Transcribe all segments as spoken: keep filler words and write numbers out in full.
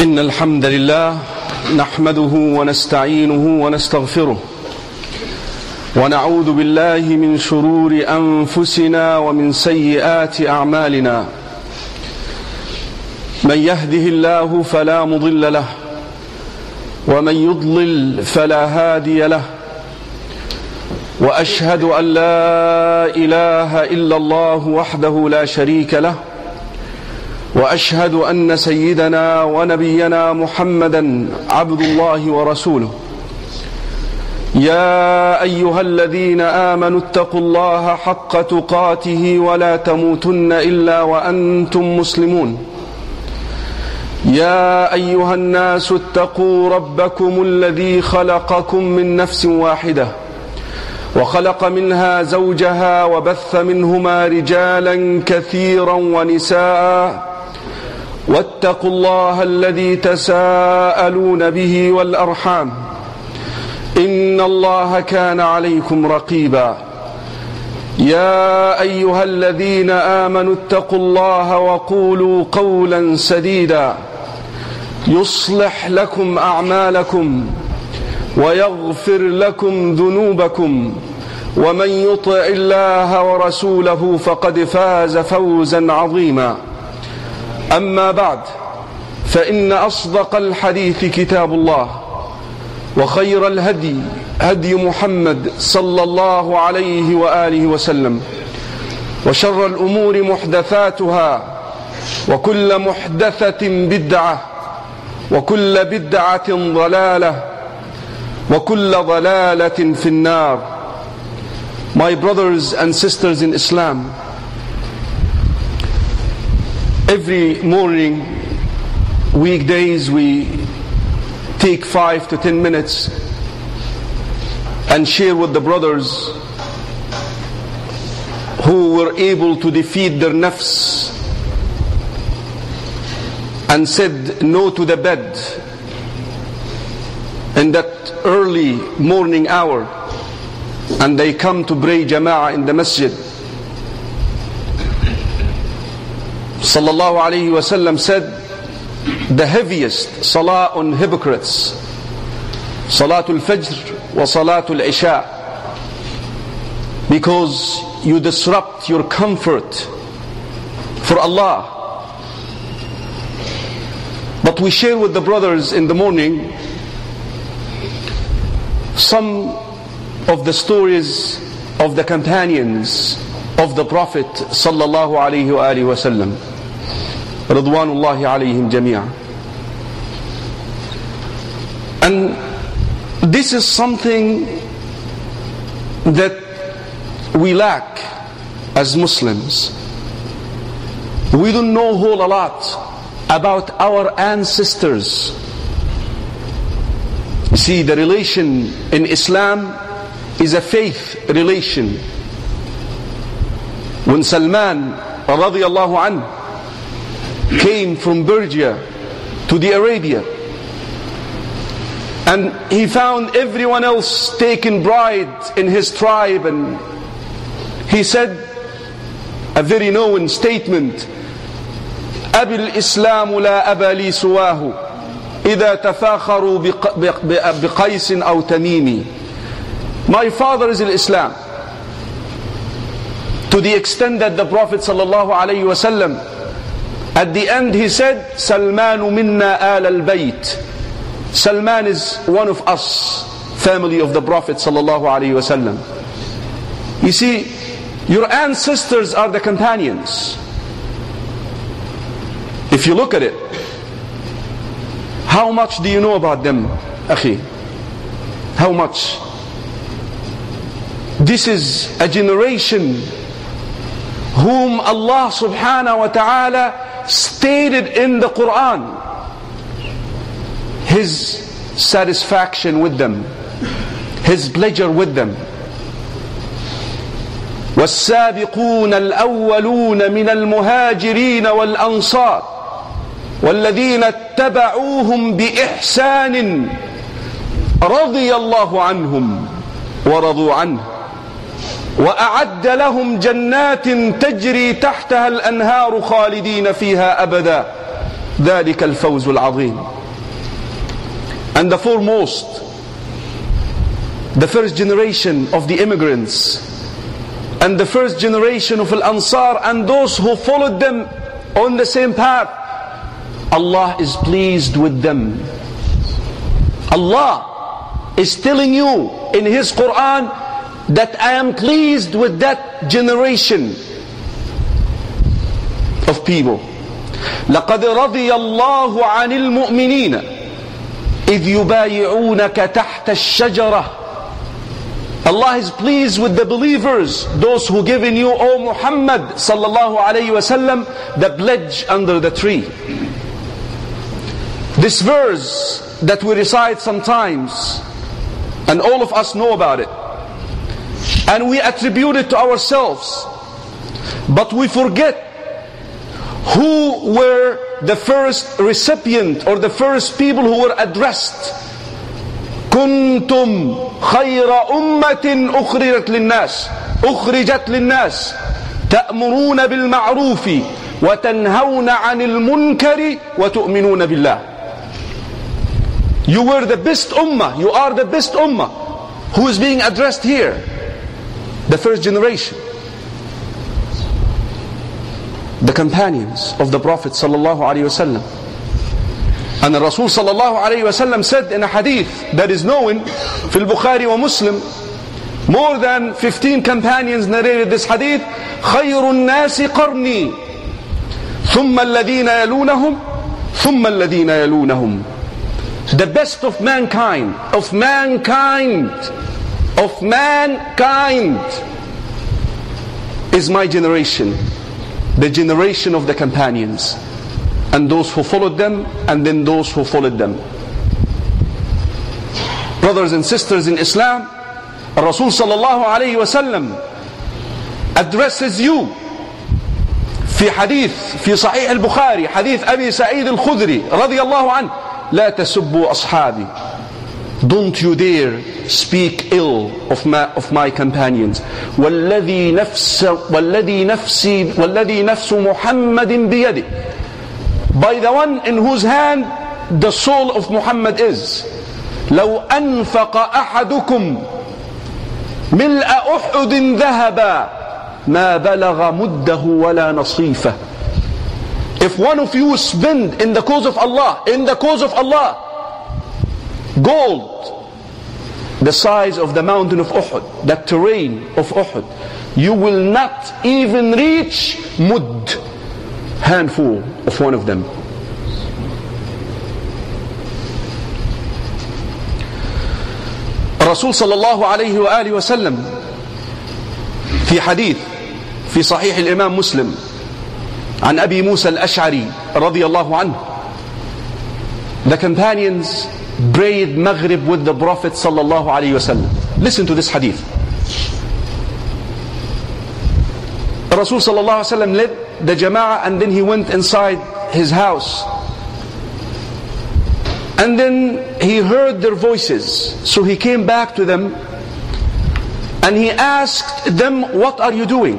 إن الحمد لله نحمده ونستعينه ونستغفره ونعوذ بالله من شرور أنفسنا ومن سيئات أعمالنا. من يهده الله فلا مضل له ومن يضلل فلا هادي له، وأشهد أن لا إله إلا الله وحده لا شريك له، وأشهد أن سيدنا ونبينا محمدا عبد الله ورسوله. يا أيها الذين آمنوا اتقوا الله حق تقاته ولا تموتن إلا وأنتم مسلمون. يا أيها الناس اتقوا ربكم الذي خلقكم من نفس واحدة وخلق منها زوجها وبث منهما رجالا كثيرا ونساء، واتقوا الله الذي تساءلون به والأرحام إن الله كان عليكم رقيبا. يا أيها الذين آمنوا اتقوا الله وقولوا قولا سديدا يصلح لكم أعمالكم ويغفر لكم ذنوبكم، ومن يطع الله ورسوله فقد فاز فوزا عظيما. أما بعد، فإن أصدق الحديث كتاب الله، وخير الهدي هدي محمد صلى الله عليه وآله وسلم، وشر الأمور محدثاتها، وكل محدثة بدعة، وكل بدعة ضلالة، وكل ضلالة في النار. My brothers and sisters in Islam, every morning, weekdays, we take five to ten minutes and share with the brothers who were able to defeat their nafs and said no to the bed in that early morning hour, and they come to pray jama'ah in the masjid. Sallallahu alayhi wa sallam said, the heaviest salah on hypocrites, Salatul Fajr wa Salatul Isha, because you disrupt your comfort for Allah. But we share with the brothers in the morning some of the stories of the companions of the Prophet sallallahu alayhi wa alihi wa sallam, Ridwanullahi alayhim jami'an. And this is something that we lack as Muslims. We don't know a whole lot about our ancestors. You see, the relation in Islam is a faith relation. When Salman radiyallahu anhu came from Persia to the Arabia, and he found everyone else taking pride in his tribe, and he said a very known statement: أبي الإسلام لا أبا لي سواه إذا تفاخروا بقيس أو تميمي. My father is Islam. To the extent that the Prophet sallallahu alayhi wa sallam, at the end he said, Salmanu minna al al-bayt. Salman is one of us, family of the Prophet sallallahu alayhi wa sallam. You see, your ancestors are the companions. If you look at it, how much do you know about them, akhi? How much? This is a generation whom Allah subhanahu wa ta'ala stated in the Quran His satisfaction with them, His pleasure with them. والسابقون الأولون من المهاجرين والأنصار والذين اتبعوهم بإحسان رضي الله عنهم ورضوا عنه وأعد لهم جنات تجري تحتها الأنهار خالدين فيها أبدا ذلك الفوز العظيم. And the foremost, the first generation of the immigrants and the first generation of Al-Ansar and those who followed them on the same path, Allah is pleased with them. Allah is telling you in His Quran that I am pleased with that generation of people. لَقَدْ رَضِيَ اللَّهُ عَنِ الْمُؤْمِنِينَ إِذْ يُبَايِعُونَكَ تَحْتَ الشَّجَرَةِ. Allah is pleased with the believers, those who given you, O Muhammad sallallahu alayhi wasallam, the pledge under the tree. This verse that we recite sometimes, and all of us know about it, and we attribute it to ourselves, but we forget who were the first recipient or the first people who were addressed. كنتم خير أمة أخرجت للناس أخرجت للناس تأمرون بالمعروف وتنهون عن المنكر وتؤمنون بالله. You were the best ummah, you are the best ummah. Who is being addressed here? The first generation, the companions of the Prophet sallallahu alaihi wasallam. And the Rasul sallallahu alayhi wa sallam said in a hadith that is known في البخاري ومسلم, more than fifteen companions narrated this hadith, خير الناس قرني ثم الذين يلونهم ثم الذين يلونهم. The best of mankind, of mankind, of mankind is my generation, the generation of the companions, and those who followed them, and then those who followed them. Brothers and sisters in Islam, Rasul sallallahu alayhi wa sallam addresses you في حديث في صحيح البخاري, حديث أبي سعيد الخدري رضي الله عنه, لا تسبوا أصحابي. Don't you dare speak ill of my, of my companions. والذي نفس والذي نفسي والذي نفس محمد بيده. By the one in whose hand the soul of Muhammad is. لو أنفق أحدكم ملء أحد ذهبا ما بلغ مده ولا نصيفه. If one of you spend in the cause of Allah, in the cause of Allah, gold the size of the mountain of Uhud, the terrain of Uhud, you will not even reach mud, handful of one of them. Rasul sallallahu alayhi wa alihi wa sallam في حديث في صحيح الإمام مسلم عن أبي موسى الأشعري رضي الله عنه, the companions prayed Maghrib with the Prophet sallallahu alayhi wa sallam. Listen to this hadith. Rasul sallallahu alayhi wa sallam led the jama'ah, and then he went inside his house, and then he heard their voices. So he came back to them and he asked them, what are you doing?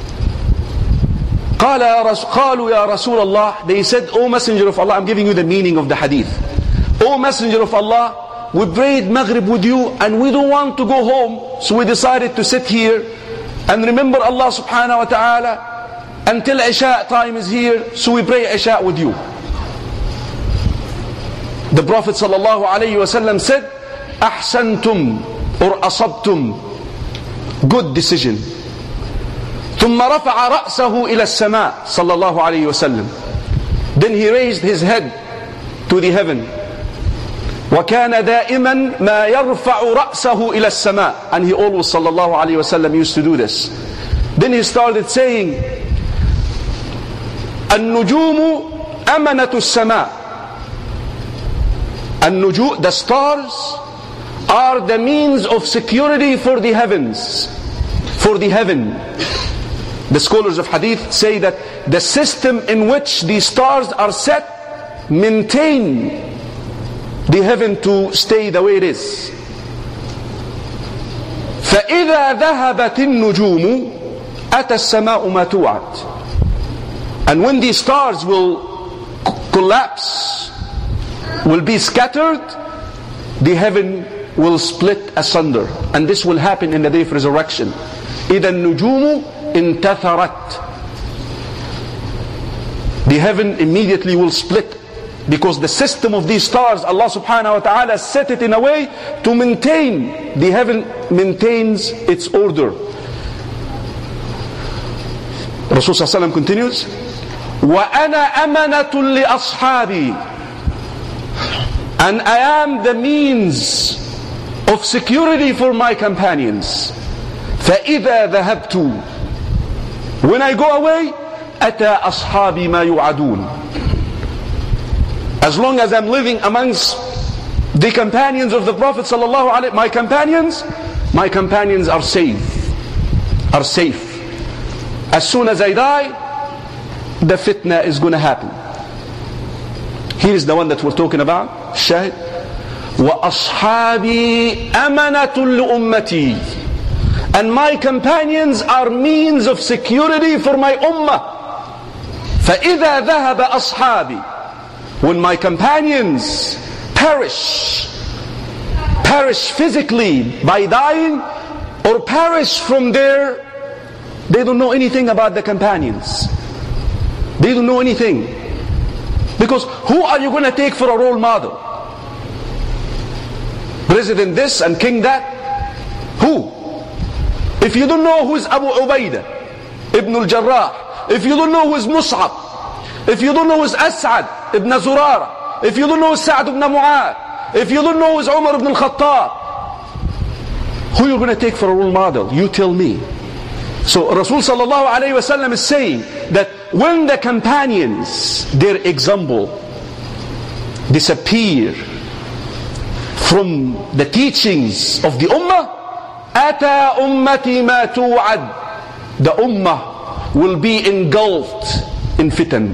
قال يا رسول قالوا يا رسول الله. They said, O Messenger of Allah, I'm giving you the meaning of the hadith. O Messenger of Allah, we prayed Maghrib with you and we don't want to go home, so we decided to sit here and remember Allah subhanahu wa ta'ala until Isha time is here, so we pray Isha with you. The Prophet sallallahu alayhi wa sallam said, أحسنتم or أصبتم, good decision. ثم رفع رأسه إلى السماء صلى الله عليه وسلم. Then he raised his head to the heaven. وكان دائما ما يرفع رأسه إلى السماء. And he always صلى الله عليه وسلم used to do this. Then he started saying, النجوم أمنة السماء. النجوم, the stars are the means of security for the heavens, for the heaven. The scholars of hadith say that the system in which the stars are set maintain the heaven to stay the way it is. فإذا ذهبت النجوم أتى السماء ما توعد. And when these stars will collapse, will be scattered, the heaven will split asunder. And this will happen in the day of resurrection. إِذَا النُّجُومُ انْتَثَرَتْ. The heaven immediately will split, because the system of these stars, Allah subhanahu wa ta'ala set it in a way to maintain, the heaven maintains its order. Rasul sallallahu alayhi wa sallam continues, وَأَنَا أَمَنَةٌ لِأَصْحَابِي. And I am the means of security for my companions. فَإِذَا ذَهَبْتُ. When I go away, أَتَى أَصْحَابِي مَا يُوعَدُونَ. As long as I'm living amongst the companions of the Prophet sallallahu alaihi wasallam, my companions, my companions are safe, are safe. As soon as I die, the fitna is going to happen. Here is the one that we're talking about. Shahid. وَأَصْحَابِي أَمَنَةٌ لِأُمَّتِي. And my companions are means of security for my ummah. فَإِذَا ذَهَبَ أَصْحَابِي. When my companions perish, perish physically by dying, or perish from there, they don't know anything about the companions. They don't know anything. Because who are you going to take for a role model? President this and king that? Who? If you don't know who is Abu Ubaidah ibn al-Jarrah, if you don't know who is Mus'ab, if you don't know who is As'ad ibn Zurara, if you don't know who is Sa'd ibn Mu'ad, if you don't know who is Umar ibn al-Khattab, who are you going to take for a role model? You tell me. So Rasul sallallahu alayhi wa sallam is saying that when the companions, their example, disappear from the teachings of the ummah, أَتَى أُمَّتِي مَا تُوعَدْ. The ummah will be engulfed in fitan.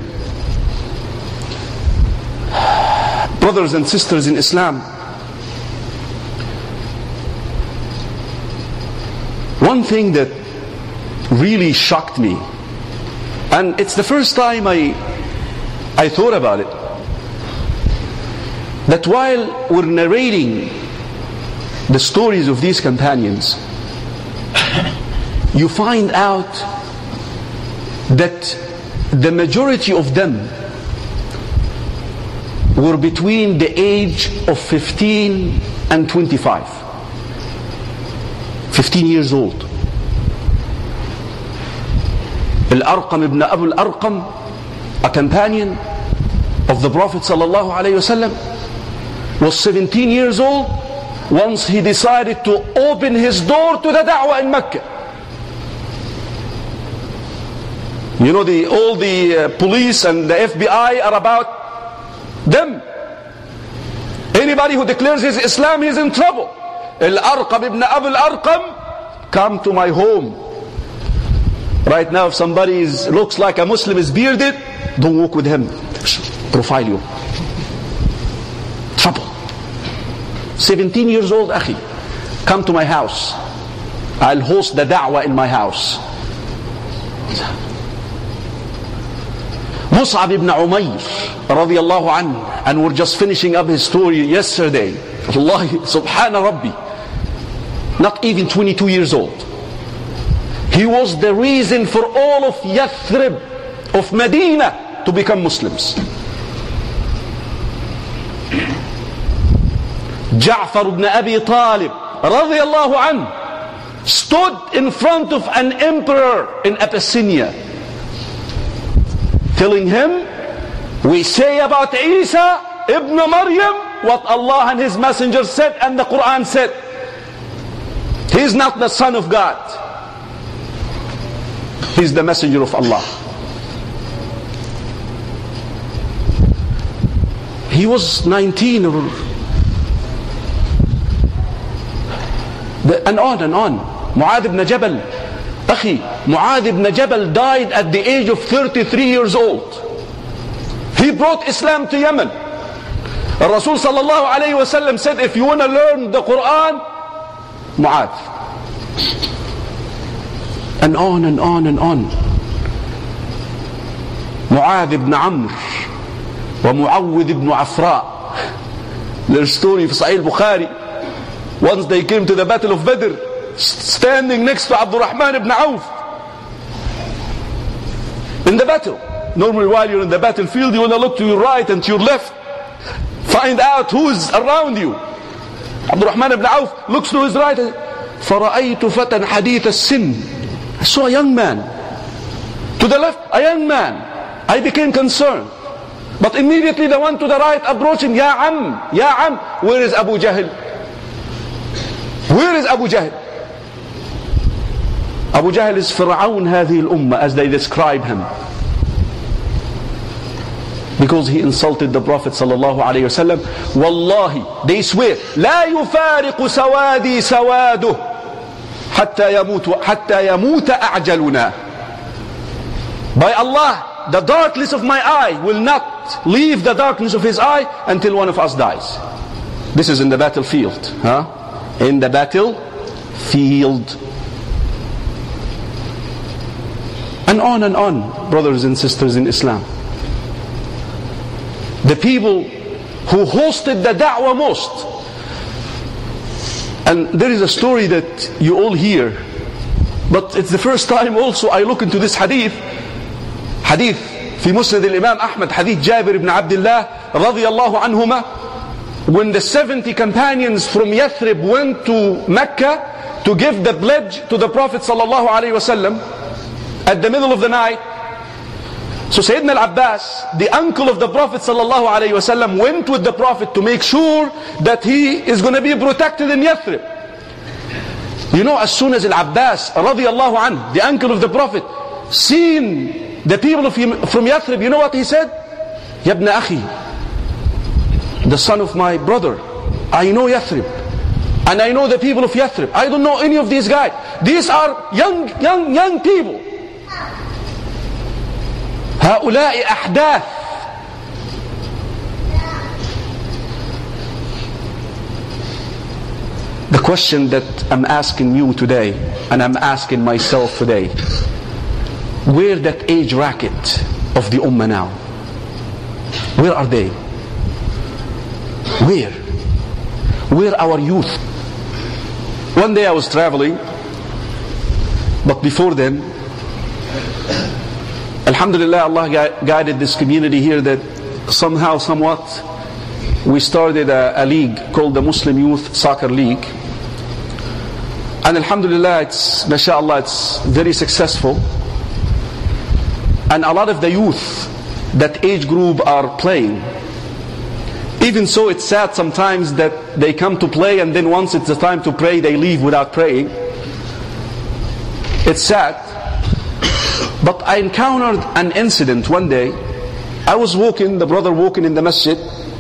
Brothers and sisters in Islam, one thing that really shocked me, and it's the first time I I thought about it, that while we're narrating the stories of these companions, you find out that the majority of them were between the age of fifteen and twenty-five. fifteen years old. Al-Arqam ibn Abu al-Arqam, a companion of the Prophet sallallahu alayhi wasallam, was seventeen years old once he decided to open his door to the da'wah in Mecca. You know, the, all the uh, police and the F B I are about them. Anybody who declares his Islam, he is in trouble. Al-Arqam ibn Abu al-Arqam, come to my home. Right now, if somebody is, looks like a Muslim, is bearded, don't walk with him. Profile you. Trouble. seventeen years old, akhi. Come to my house. I'll host the da'wah in my house. Mus'ab ibn Umayr radiyallahu anhu, and we're just finishing up his story yesterday. Wallahi, subhana rabbi, not even twenty-two years old. He was the reason for all of Yathrib, of Medina, to become Muslims. Ja'far ibn Abi Talib radiyallahu anhu stood in front of an emperor in Abyssinia, telling him, we say about Isa ibn Maryam what Allah and His Messenger said and the Quran said. He is not the son of God. He is the messenger of Allah. He was nineteen or and on and on. Mu'adh ibn Jabal, Akhi, Mu'adh ibn Jabal died at the age of thirty-three years old. He brought Islam to Yemen. Rasul sallallahu alayhi wa sallam said, if you want to learn the Quran, Mu'adh. And on and on and on. Mu'adh ibn Amr ومعوذ ibn Afra. Their story of Sahih Bukhari. Once they came to the battle of Badr, standing next to Abdurrahman ibn Auf in the battle. Normally while you're in the battlefield, you want to look to your right and to your left, find out who's around you. Abdurrahman ibn Auf looks to his right. فَرَأَيْتُ فَتًى حَدِيثَ السِّنِّ. I saw a young man. To the left, a young man. I became concerned. But immediately the one to the right approached him. Ya Am, Ya Am. Where is Abu Jahl? Where is Abu Jahl? Abu Jahl is Fir'aun هذه الأمة, as they describe him. Because he insulted the Prophet sallallahu alayhi wa sallam. Wallahi, they swear, لا يفارق سوادي سواده حتى يموت حتى يموت أعجلنا. By Allah, the darkness of my eye will not leave the darkness of his eye until one of us dies. This is in the battlefield. Huh? In the battlefield. And on and on, brothers and sisters in Islam. The people who hosted the da'wah most. And there is a story that you all hear, but it's the first time also I look into this hadith. Hadith في مسند الإمام أحمد, hadith Jabir ibn Abdullah radiyallahu anhuma. When the seventy companions from Yathrib went to Mecca to give the pledge to the Prophet sallallahu alaihi wasallam at the middle of the night. So Sayyidina al-Abbas, the uncle of the Prophet sallallahu alaihi wasallam, went with the Prophet to make sure that he is going to be protected in Yathrib. You know, as soon as al-Abbas radiyallahu anhu, the uncle of the Prophet, seen the people of him from Yathrib, you know what he said? Ya ibn akhi, the son of my brother, I know Yathrib, and I know the people of Yathrib. I don't know any of these guys. These are young, young, young people. هؤلاء أحداث. The question that I'm asking you today, and I'm asking myself today, where that age bracket of the ummah now? Where are they? Where? Where our youth? One day I was traveling, but before then, Alhamdulillah, Allah guided this community here that somehow, somewhat, we started a, a league called the Muslim Youth Soccer League. And Alhamdulillah, it's, mashallah, it's very successful. And a lot of the youth, that age group, are playing. Even so, it's sad sometimes that they come to play and then once it's the time to pray, they leave without praying. It's sad. But I encountered an incident one day. I was walking, the brother walking in the masjid,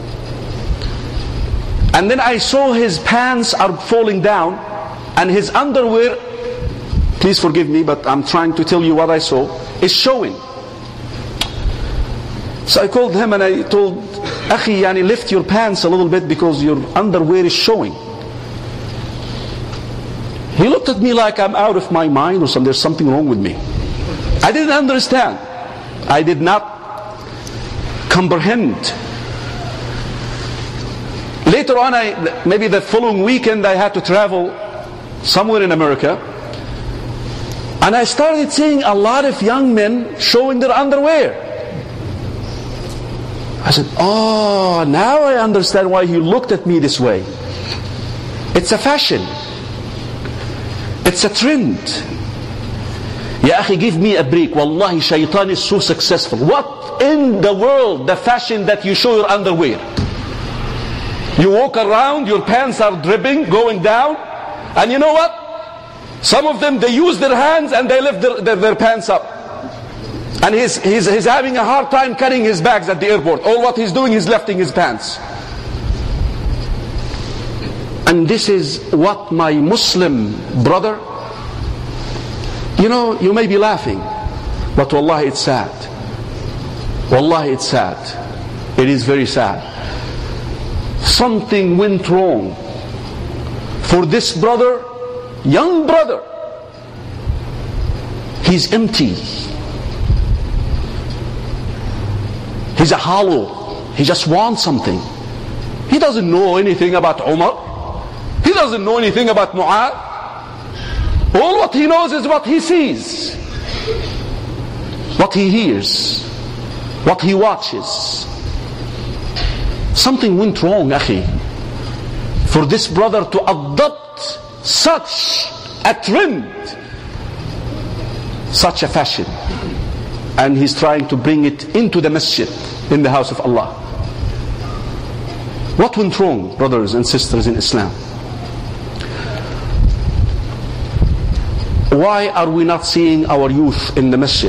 and then I saw his pants are falling down and his underwear, please forgive me, but I'm trying to tell you what I saw, is showing. So I called him and I told, Akhi, yani lift your pants a little bit because your underwear is showing. He looked at me like I'm out of my mind or something, there's something wrong with me. I didn't understand. I did not comprehend. Later on, I, maybe the following weekend, I had to travel somewhere in America. And I started seeing a lot of young men showing their underwear. I said, oh, now I understand why he looked at me this way. It's a fashion. It's a trend. Ya akhi, give me a break. Wallahi, shaitan is so successful. What in the world, the fashion that you show your underwear? You walk around, your pants are dripping, going down. And you know what? Some of them, they use their hands and they lift their, their, their pants up. And he's, he's, he's having a hard time carrying his bags at the airport. All what he's doing is lifting his pants. And this is what my Muslim brother, you know, you may be laughing, but wallahi it's sad. Wallahi it's sad. It is very sad. Something went wrong for this brother, young brother. He's empty. He's a hollow. He just wants something. He doesn't know anything about Umar. He doesn't know anything about Mu'adh. All what he knows is what he sees, what he hears, what he watches. Something went wrong, akhi, for this brother to adopt such a trend, such a fashion. And he's trying to bring it into the masjid, in the house of Allah. What went wrong, brothers and sisters in Islam? Why are we not seeing our youth in the masjid?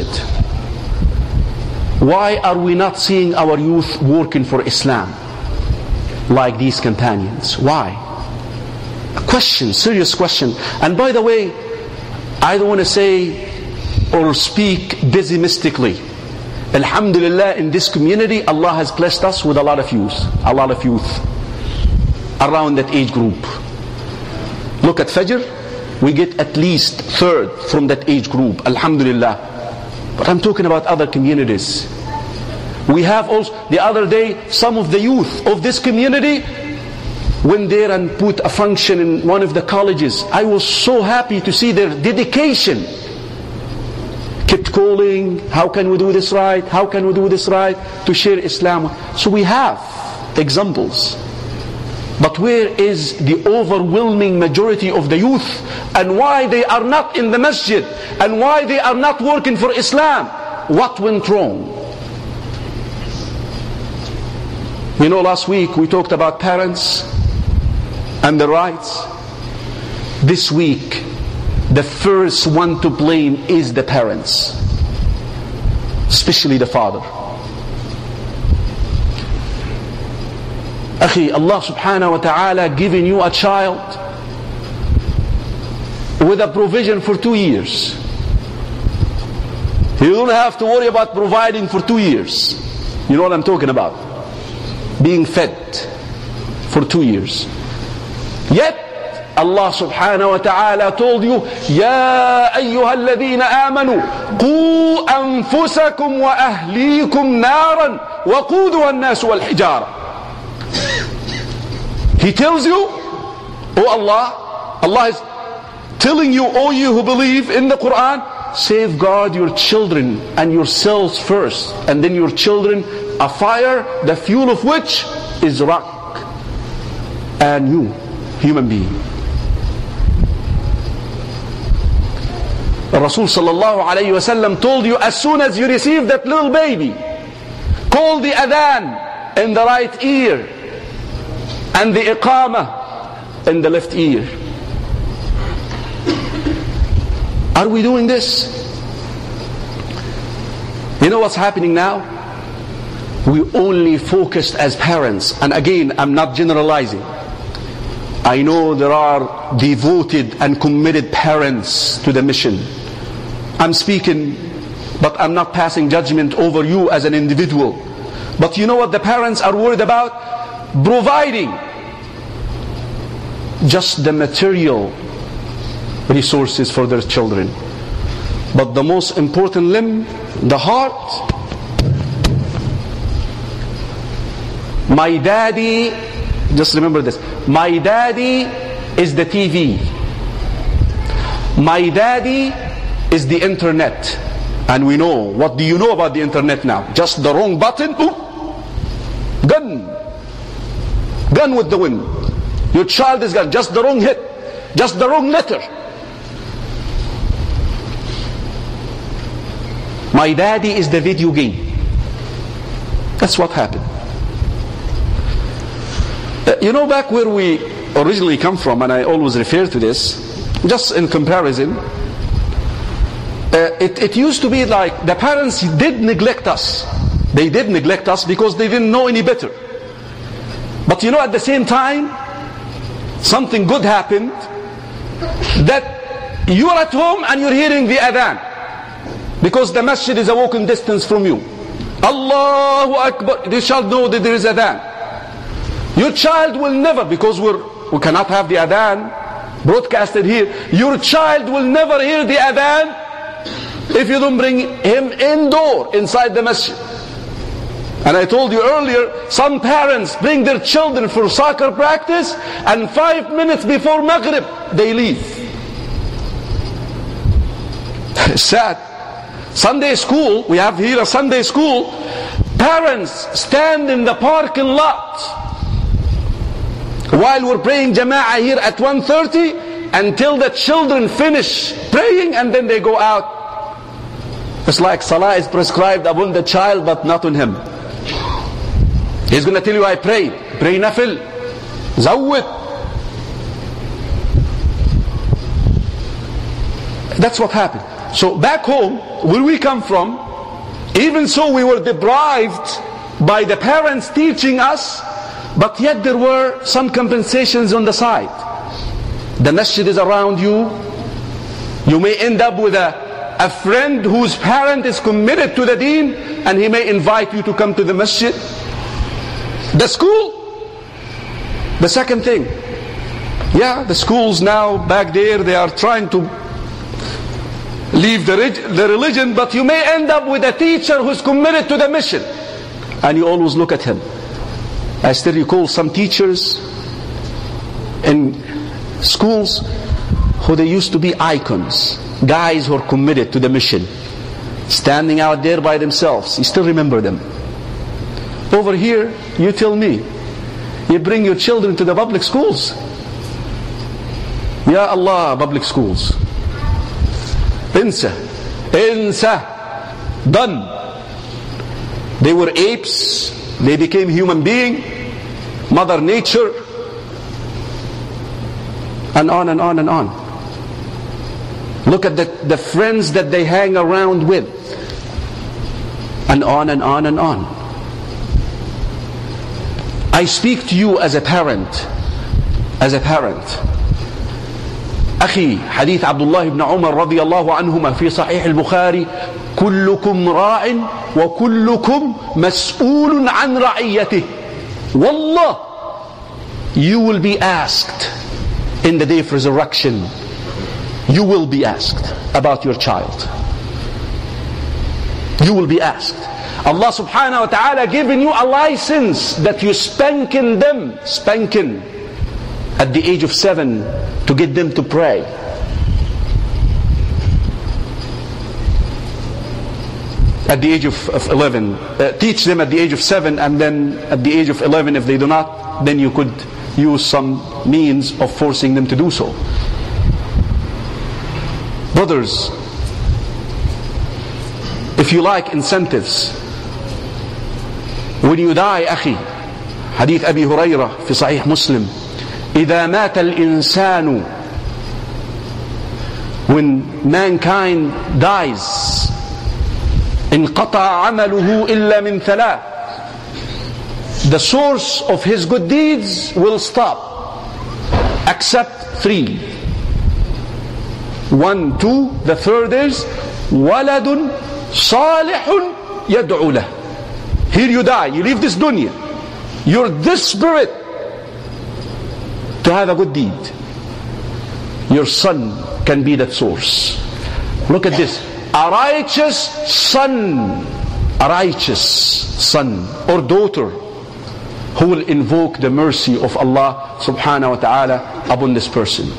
Why are we not seeing our youth working for Islam like these companions? Why? A question, serious question. And by the way, I don't want to say or speak pessimistically. Alhamdulillah, in this community, Allah has blessed us with a lot of youth, a lot of youth around that age group. Look at Fajr, we get at least third from that age group, alhamdulillah. But I'm talking about other communities. We have also, the other day, some of the youth of this community went there and put a function in one of the colleges. I was so happy to see their dedication. Kept calling, how can we do this right? How can we do this right? To share Islam. So we have examples. But where is the overwhelming majority of the youth? And why they are not in the masjid? And why they are not working for Islam? What went wrong? You know, last week we talked about parents and their rights. This week, the first one to blame is the parents, especially the father. Akhi, Allah subhanahu wa ta'ala giving you a child with a provision for two years. You don't have to worry about providing for two years. You know what I'm talking about? Being fed for two years. Yet Allah subhanahu wa ta'ala told you, Ya ayyuha alladhina amanu, Qu anfusakum wa ahlikum naran, wa quduha an-nasu wal hijara. He tells you, oh Allah, Allah is telling you, oh you who believe in the Quran, safeguard your children and yourselves first, and then your children, a fire, the fuel of which is rock, and you, human being. The Rasul sallallahu alayhi wa sallam told you, as soon as you receive that little baby, call the adhan in the right ear and the iqamah in the left ear. Are we doing this? You know what's happening now? We only focused as parents, and again, I'm not generalizing. I know there are devoted and committed parents to the mission. I'm speaking, but I'm not passing judgment over you as an individual. But you know what the parents are worried about? Providing just the material resources for their children. But the most important limb, the heart. My daddy, just remember this, my daddy is the T V. My daddy is the internet. And we know, what do you know about the internet now? Just the wrong button, ooh, gun. Gun with the wind. Your child is gone, just the wrong hit, just the wrong letter. My daddy is the video game. That's what happened. Uh, you know, back where we originally come from, and I always refer to this, just in comparison, uh, it, it used to be like the parents did neglect us. They did neglect us because they didn't know any better. But you know, at the same time, something good happened, that you're at home and you're hearing the adhan, because the masjid is a walking distance from you. Allahu Akbar, you shall know that there is adhan. Your child will never, because we're, we cannot have the adhan broadcasted here, your child will never hear the adhan if you don't bring him indoor, inside the masjid. And I told you earlier, some parents bring their children for soccer practice, and five minutes before Maghrib, they leave. Sad. Sunday school, we have here a Sunday school, parents stand in the parking lot while we're praying Jama'ah here at one thirty until the children finish praying, and then they go out. It's like Salah is prescribed upon the child but not on him. He's going to tell you, I prayed. Pray nafil. Zawwit. That's what happened. So back home, where we come from, even so we were deprived by the parents teaching us, but yet there were some compensations on the side. The masjid is around you. You may end up with a, a friend whose parent is committed to the deen, and he may invite you to come to the masjid. The school, the second thing. Yeah, the schools now back there, they are trying to leave the, the religion, but you may end up with a teacher who's committed to the mission, and you always look at him. I still recall some teachers in schools who they used to be icons, guys who are committed to the mission, standing out there by themselves. You still remember them. Over here, you tell me, you bring your children to the public schools. Ya Allah, public schools. Insa, insa, done. They were apes, they became human being, Mother Nature, and on and on and on. Look at the, the friends that they hang around with, and on and on and on. I speak to you as a parent, as a parent. أخي, حديث عبد الله بن عمر رضي الله عنهما في صحيح البخاري: كلكم راع وكلكم مسؤول عن رعيته. Wallah, you will be asked in the day of resurrection. You will be asked about your child. You will be asked. Allah subhanahu wa ta'ala giving you a license that you spanking them, spanking at the age of seven to get them to pray. At the age of, of eleven, uh, teach them at the age of seven, and then at the age of eleven, if they do not, then you could use some means of forcing them to do so. Brothers, if you like incentives, when you die, أخي, حديث أبي هريرة في صحيح مسلم: إذا مات الإنسان, when mankind dies, انقطع عمله إلا من ثلاث, the source of his good deeds will stop except three. One, two, the third is ولد صالح يدعو له. Here you die, you leave this dunya, you're desperate to have a good deed. Your son can be that source. Look at this: a righteous son, a righteous son or daughter who will invoke the mercy of Allah subhanahu wa ta'ala upon this person.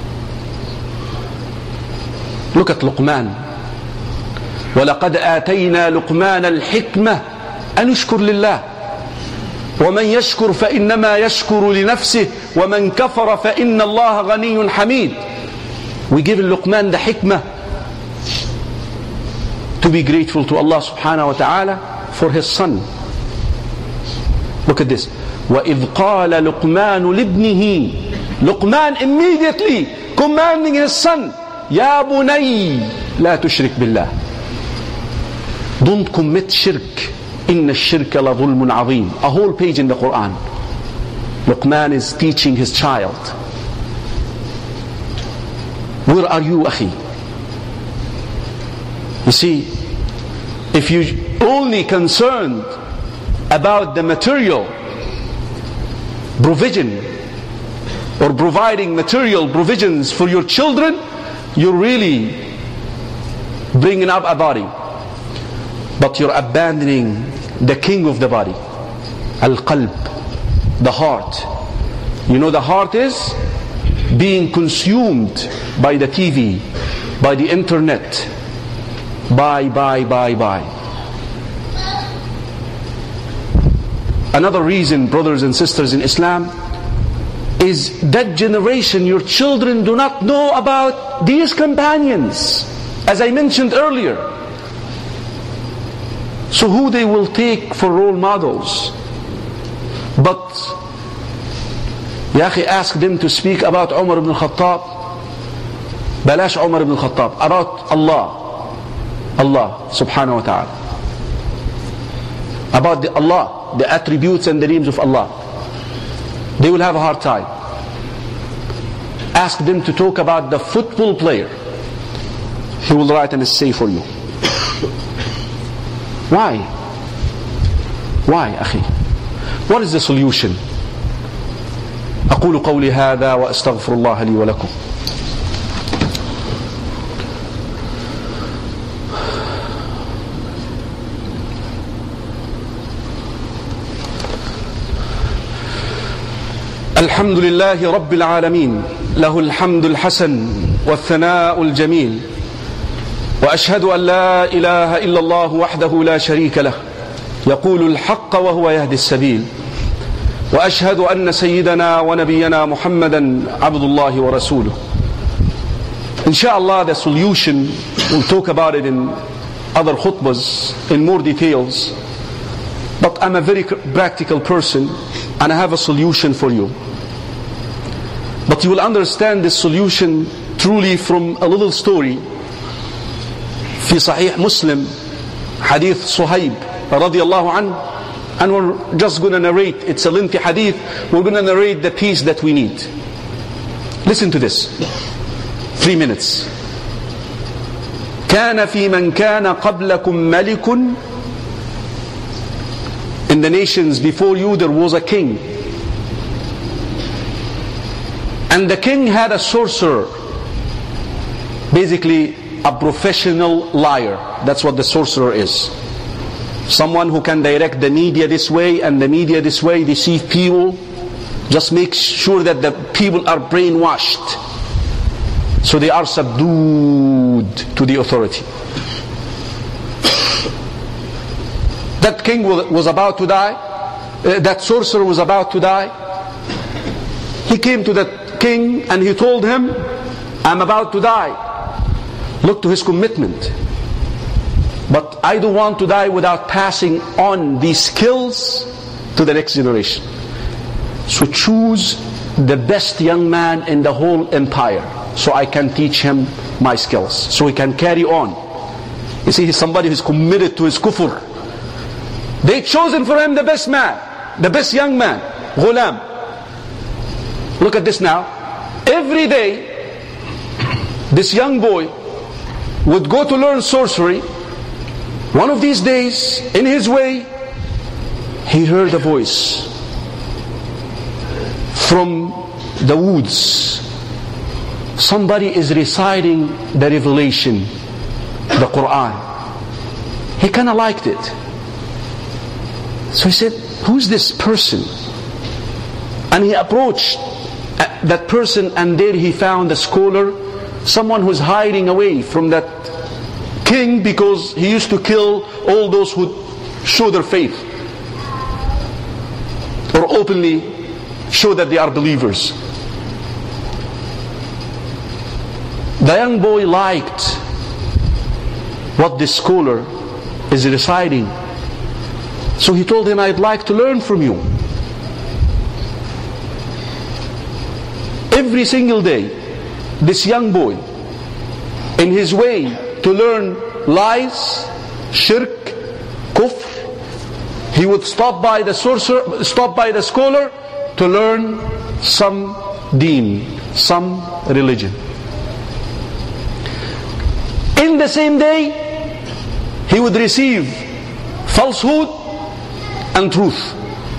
Look at Luqman. وَلَقَدْ آتَيْنَا لُقْمَانَ الْحِكْمَةَ أَنْ يُشْكُرْ لِلَّهِ وَمَنْ يَشْكُرْ فَإِنَّمَا يَشْكُرُ لِنَفْسِهِ وَمَنْ كَفَرَ فَإِنَّ اللَّهَ غَنِيٌّ حَمِيدٌ. We give Luqman the hikmah to be grateful to Allah subhanahu wa ta'ala for his son. Look at this: وَإِذْ قَالَ لُقْمَانُ لِابْنِهِ. Luqman immediately commanding his son: يَا بُنَيَّ لَا تُشْرِكْ بِاللَّهِ. Don't commit shirk. إِنَّ الشِّرْكَ لَظُلْمٌ عَظِيمٌ. A whole page in the Quran. Luqman is teaching his child. Where are you, أخي? You see, if you're only concerned about the material provision or providing material provisions for your children, you're really bringing up a body. But you're abandoning the king of the body. Al-qalb, the heart. You know the heart is being consumed by the T V, by the internet, by, by, by, by. Another reason, brothers and sisters in Islam, is that generation, your children do not know about these companions, as I mentioned earlier. So who they will take for role models? But Ya akhi, ask them to speak about Umar ibn Khattab. Balash Umar ibn Khattab. About Allah. Allah subhanahu wa ta'ala. About the Allah, the attributes and the names of Allah. They will have a hard time. Ask them to talk about the football player. He will write an essay for you. Why? Why, akhi? What is the solution? أقول قولي هذا وأستغفر الله لي ولكم. الحمد لله رب العالمين له الحمد الحسن والثناء الجميل وأشهد أن لا إله إلا الله وحده لا شريك له يقول الحق وهو يهدي السبيل وأشهد أن سيدنا ونبينا محمدا عبد الله ورسوله. Inshallah, the solution, we'll talk about it in other khutbahs in more details, but I'm a very practical person and I have a solution for you. But you will understand this solution truly from a little story. في صحيح مسلم حديث صهيب رضي الله عنه, and we're just going to narrate. It's a lengthy hadith. We're going to narrate the piece that we need. Listen to this. Three minutes. كان في من كان قبلكم ملك. In the nations before you there was a king. And the king had a sorcerer. Basically a professional liar. That's what the sorcerer is. Someone who can direct the media this way and the media this way, deceive people, just make sure that the people are brainwashed, so they are subdued to the authority. That king was about to die, uh, that sorcerer was about to die. He came to that king and he told him, I'm about to die. Look to his commitment. But I don't want to die without passing on these skills to the next generation. So choose the best young man in the whole empire, so I can teach him my skills, so he can carry on. You see, he's somebody who's committed to his kufr. They chosen for him the best man, the best young man, ghulam. Look at this now. Every day, this young boy would go to learn sorcery. One of these days, in his way, he heard a voice from the woods. Somebody is reciting the revelation, the Quran. He kind of liked it. So he said, who's this person? And he approached that person, and there he found a scholar, someone who's hiding away from that king because he used to kill all those who show their faith or openly show that they are believers. The young boy liked what this scholar is reciting, so he told him, I'd like to learn from you. Every single day, this young boy, in his way to learn lies, shirk, kufr, he would stop by the sorcerer, stop by the scholar to learn some deen, some religion. In the same day, he would receive falsehood and truth.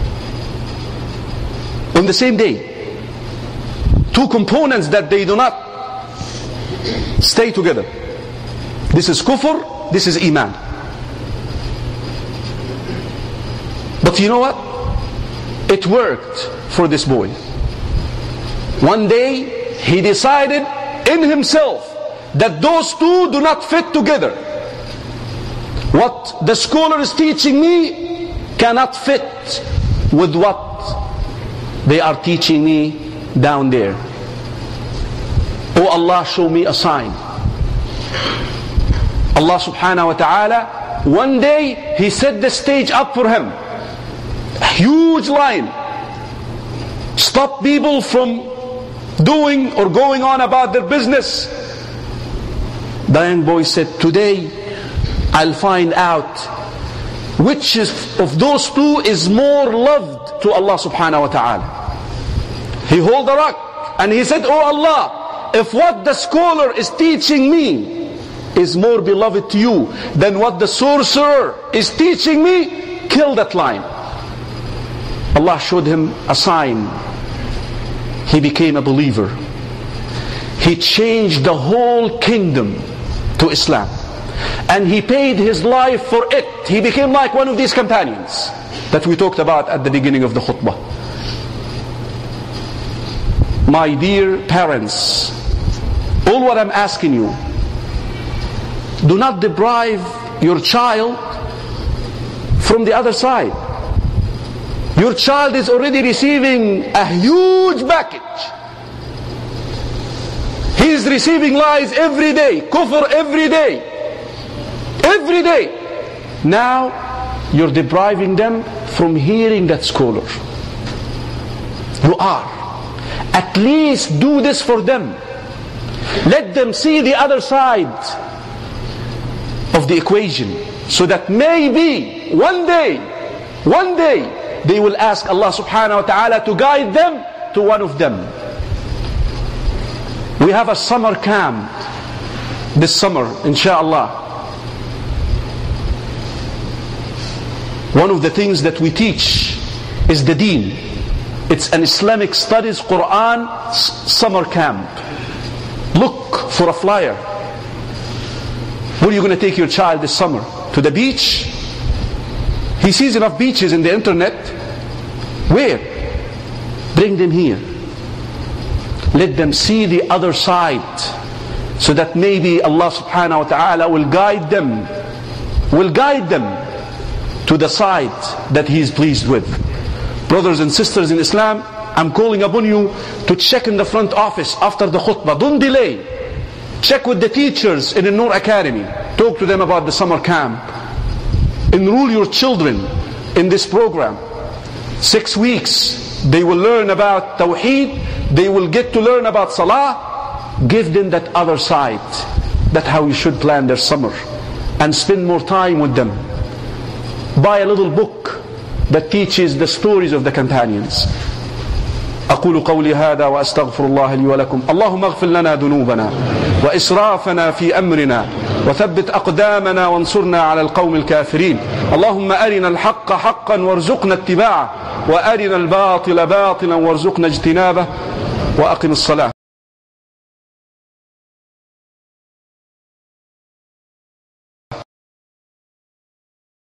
On the same day. Two components that they do not stay together. This is kufr, this is iman. But you know what? It worked for this boy. One day, he decided in himself that those two do not fit together. What the scholar is teaching me cannot fit with what they are teaching me down there. Oh Allah, show me a sign. Allah subhanahu wa ta'ala, one day He set the stage up for him. A huge line. Stop people from doing or going on about their business. The young boy said, today I'll find out which is, of those two is more loved to Allah subhanahu wa ta'ala. He held the rock and he said, oh Allah, if what the scholar is teaching me is more beloved to you than what the sorcerer is teaching me, kill that line. Allah showed him a sign. He became a believer. He changed the whole kingdom to Islam. And he paid his life for it. He became like one of these companions that we talked about at the beginning of the khutbah. My dear parents, all what I'm asking you, do not deprive your child from the other side. Your child is already receiving a huge package. He is receiving lies every day, kufr every day, every day. Now you're depriving them from hearing that scholar. You are. At least do this for them. Let them see the other side of the equation, so that maybe one day, one day, they will ask Allah subhanahu wa ta'ala to guide them to one of them. We have a summer camp this summer, inshallah. One of the things that we teach is the deen. It's an Islamic Studies Quran summer camp. Look for a flyer. Where are you going to take your child this summer? To the beach? He sees enough beaches in the internet. Where? Bring them here. Let them see the other side, so that maybe Allah subhanahu wa ta'ala will guide them, will guide them to the side that He is pleased with. Brothers and sisters in Islam, I'm calling upon you to check in the front office after the khutbah. Don't delay. Check with the teachers in the Noor Academy. Talk to them about the summer camp. Enroll your children in this program. Six weeks, they will learn about Tawheed. They will get to learn about Salah. Give them that other side. That's how you should plan their summer. And spend more time with them. Buy a little book that teaches the stories of the companions. أقول قولي هذا وأستغفر الله لي ولكم. اللهم اغفر لنا ذنوبنا وإسرافنا في أمرنا وثبت أقدامنا وانصرنا على القوم الكافرين. اللهم أرنا الحق حقا وارزقنا اتباعه وأرنا الباطل باطلا وارزقنا اجتنابه وأقم الصلاة.